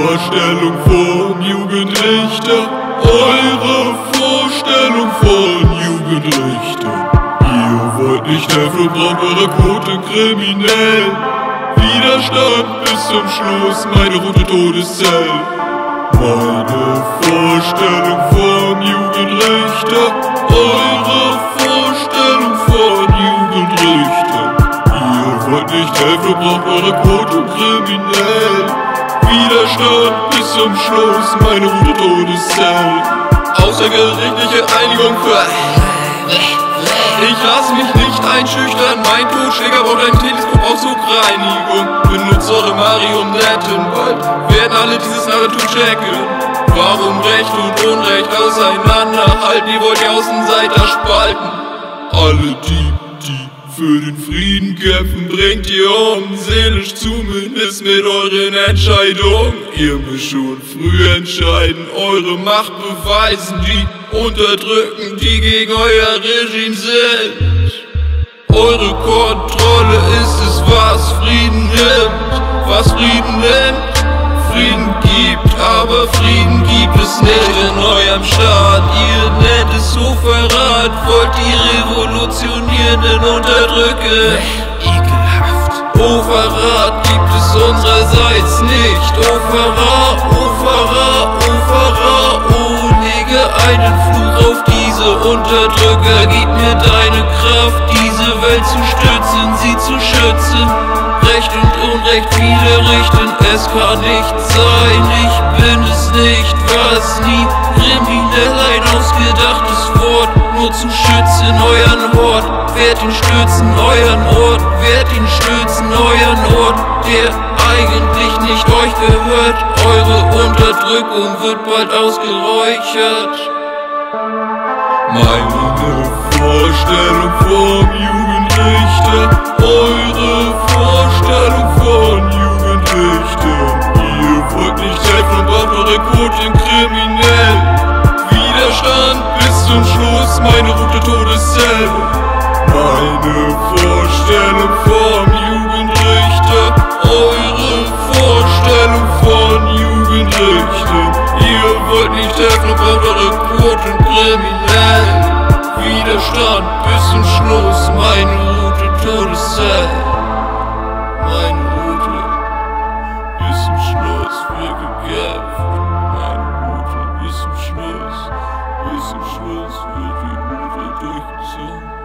Vorstellung vom Jugendrichter, eure Vorstellung von Jugendrichter. Ihr wollt nicht helfen, braucht eure Quote kriminell. Widerstand bis zum Schluss, meine rote Todeszell. Meine Vorstellung vom Jugendrichter, eure Vorstellung von Jugendrichter. Ihr wollt nicht helfen, braucht eure Quote kriminell. Widerstand bis zum Schluss, meine rote Todeszell. Außergerichtliche Einigung für... Ich lass mich nicht einschüchtern, mein Totschläger braucht ein Teleskop aus Zugreinigung. Benutzt eure Marionetten, bald werden alle dieses Narrativ checken. Warum Recht und Unrecht auseinanderhalten, ihr wollt die Außenseiter spalten. Alle die für den Frieden kämpfen, bringt ihr um, seelisch zumindest mit euren Entscheidungen. Ihr müsst schon früh entscheiden, eure Macht beweisen, die unterdrücken, die gegen euer Regime sind. Eure Kontrolle ist es, was Frieden nimmt, was Frieden nimmt. Frieden gibt, aber Frieden gibt es nicht in eurem Staat. Ihr nennt es Hochverrat, wollt die revolutionierenden unterdrücken. Ekelhaft. Hochverrat gibt es unsererseits nicht. Hochverrat, Hochverrat, Hochverrat. Oh, lege einen Fluch auf diese Unterdrücker. Gib mir deine Kraft, diese Welt zu stützen, sie zu schützen. Recht und Unrecht viele richten, es kann nicht sein, ich bin es nicht, was nie kriminell ein ausgedachtes Wort, nur zu schützen euren Hort, werd ihn stürzen, euren Ort, werd ihn stürzen, euren Ort, der eigentlich nicht euch gehört, eure Unterdrückung wird bald ausgeräuchert. Meine Vorstellung vom Jugendrichter, eure Vorstellung von Jugendrichter. Ihr wollt nicht helfen und braucht eure Quoten kriminell. Widerstand bis zum Schluss, meine rote Todeszell. Meine Vorstellung vom Jugendrichter, eure Vorstellung von Jugendrichter. Ihr wollt nicht helfen und braucht eure Quoten kriminell. Widerstand bis zum Schluss, meine rote Todeszell. Meine Route bis zum Schluss wird gekämpft. Meine Route bis zum Schluss wird die Route durchgezogen.